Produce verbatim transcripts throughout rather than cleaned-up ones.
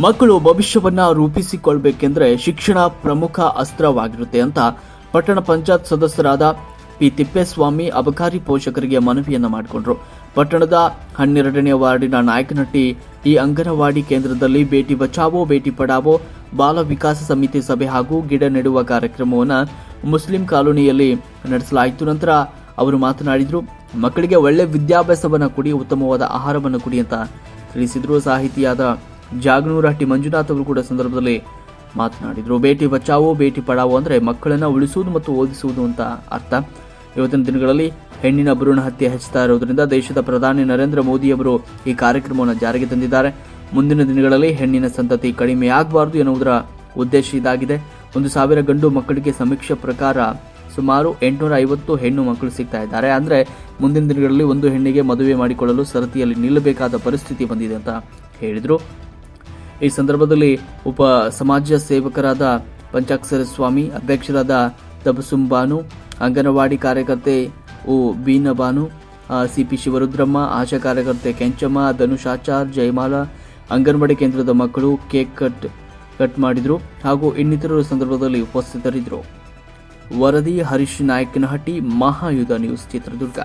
ಮಕ್ಕಳು ಭವಿಷ್ಯವನ್ನ ರೂಪಿಸಿಕೊಳ್ಬೇಕೆಂದ್ರೆ ಶಿಕ್ಷಣ ಪ್ರಮುಖ ಅಸ್ತ್ರವಾಗಿರುತ್ತೆ ಅಂತ ಪಟ್ಟಣ ಪಂಚಾಯತ್ ಸದಸ್ಯರಾದ ಪಿ ತಿಪ್ಪೇಸ್ವಾಮಿ ಅಬಕಾರಿ ಪೋಷಕರಿಗೆ ಮನವಿಯನ್ನ ಮಾಡಿಕೊಂಡ್ರು. ಪಟ್ಟಣದ ಹನ್ನೆರಡನೇ ವಾರ್ಡಿನ ನಾಯಕನಹಟ್ಟಿ ಈ ಅಂಗನವಾಡಿ ಕೇಂದ್ರದಲ್ಲಿ ಬೇಟಿ ಬಚಾವೋ ಬೇಟಿ ಪಡಾವೋ ಬಾಲ ವಿಕಾಸ ಸಮಿತಿ ಸಭೆ ಹಾಗೂ ಗಿಡ ನೆಡುವ ಕಾರ್ಯಕ್ರಮವನ್ನು ಮುಸ್ಲಿಂ ಕಾಲೋನಿಯಲ್ಲಿ ನಡೆಸಲಾಯಿತು. ನಂತರ ಅವರು ಮಾತನಾಡಿದರು. ಮಕ್ಕಳಿಗೆ ಒಳ್ಳೆ ವಿದ್ಯಾಭ್ಯಾಸವನ್ನು ಕೊಡಿ, ಉತ್ತಮವಾದ ಆಹಾರವನ್ನು ಕೊಡಿ ಅಂತ ತಿಳಿಸಿದ್ರು. ಸಾಹಿತಿಯಾದ ಜಾಗನೂರಹಟ್ಟಿ ಮಂಜುನಾಥ್ ಅವರು ಕೂಡ ಸಂದರ್ಭದಲ್ಲಿ ಮಾತನಾಡಿದರು. ಬೇಟಿ ಬಚಾವೋ ಬೇಟಿ ಪಡಾವೋ ಅಂದರೆ ಮಕ್ಕಳನ್ನು ಉಳಿಸುವುದು ಮತ್ತು ಓದಿಸುವುದು ಅಂತ ಅರ್ಥ. ಇವತ್ತಿನ ದಿನಗಳಲ್ಲಿ ಹೆಣ್ಣಿನ ಭ್ರೂಣ ಹತ್ಯೆ ಹೆಚ್ಚುತ್ತಾ ಇರುವುದರಿಂದ ದೇಶದ ಪ್ರಧಾನಿ ನರೇಂದ್ರ ಮೋದಿ ಅವರು ಈ ಕಾರ್ಯಕ್ರಮವನ್ನು ಜಾರಿಗೆ ತಂದಿದ್ದಾರೆ. ಮುಂದಿನ ದಿನಗಳಲ್ಲಿ ಹೆಣ್ಣಿನ ಸಂತತಿ ಕಡಿಮೆಯಾಗಬಾರದು ಎನ್ನುವುದರ ಉದ್ದೇಶ ಇದಾಗಿದೆ. ಒಂದು ಸಾವಿರ ಗಂಡು ಮಕ್ಕಳಿಗೆ ಸಮೀಕ್ಷೆ ಪ್ರಕಾರ ಸುಮಾರು ಎಂಟುನೂರ ಐವತ್ತು ಹೆಣ್ಣು ಮಕ್ಕಳು ಸಿಗ್ತಾ ಇದ್ದಾರೆ. ಅಂದರೆ ಮುಂದಿನ ದಿನಗಳಲ್ಲಿ ಒಂದು ಹೆಣ್ಣಿಗೆ ಮದುವೆ ಮಾಡಿಕೊಳ್ಳಲು ಸರತಿಯಲ್ಲಿ ನಿಲ್ಲಬೇಕಾದ ಪರಿಸ್ಥಿತಿ ಬಂದಿದೆ ಅಂತ ಹೇಳಿದರು. ಈ ಸಂದರ್ಭದಲ್ಲಿ ಉಪ ಸಮಾಜ ಸೇವಕರಾದ ಪಂಚಾಕ್ಷರ ಸ್ವಾಮಿ, ಅಧ್ಯಕ್ಷರಾದ ತಬಸುಂಬಾನು, ಅಂಗನವಾಡಿ ಕಾರ್ಯಕರ್ತೆ ಓ ಬೀನಬಾನು, ಸಿಪಿ ಶಿವರುದ್ರಮ್ಮ, ಆಶಾ ಕಾರ್ಯಕರ್ತೆ ಕೆಂಚಮ್ಮ, ಧನುಷಾಚಾರ್, ಜಯಮಾಲಾ, ಅಂಗನವಾಡಿ ಕೇಂದ್ರದ ಮಕ್ಕಳು ಕೇಕ್ ಕಟ್ ಕಟ್ ಮಾಡಿದರು ಹಾಗೂ ಇನ್ನಿತರರ ಸಂದರ್ಭದಲ್ಲಿ ಉಪಸ್ಥಿತರಿದ್ದರು. ವರದಿ ಹರೀಶ್ ನಾಯಕನಹಟ್ಟಿ, ಮಹಾಯುಧ ನ್ಯೂಸ್, ಚಿತ್ರದುರ್ಗ.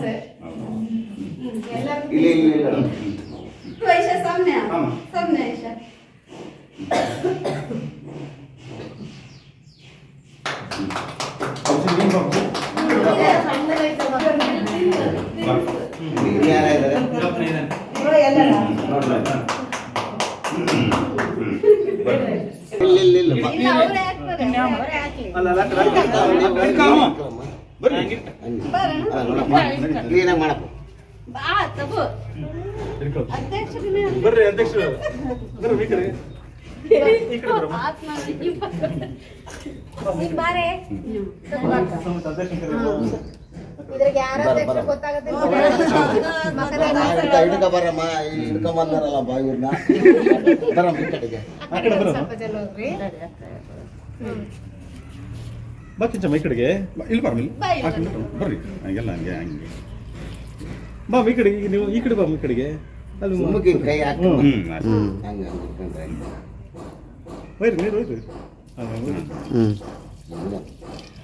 ಬರ್ರಿ ಅಧ್ಯಕ್ಷರು ಬಾ ಕಿಂಚಮ್ಮ ಈ ಕಡೆಗೆ ಇಲ್ಲಿ ಬಾ ಬರ್ರಿ ಹಂಗೆಲ್ಲ ಹಂಗೆ ಹಂಗೆ ಬಾ ಈ ಕಡೆಗೆ, ನೀವು ಈ ಕಡೆ ಬಾ ಈ ಕಡೆಗೆ ಅಲ್ಲಿ ಬೈರಿ ನೀರು ಹೋಯ್ತು.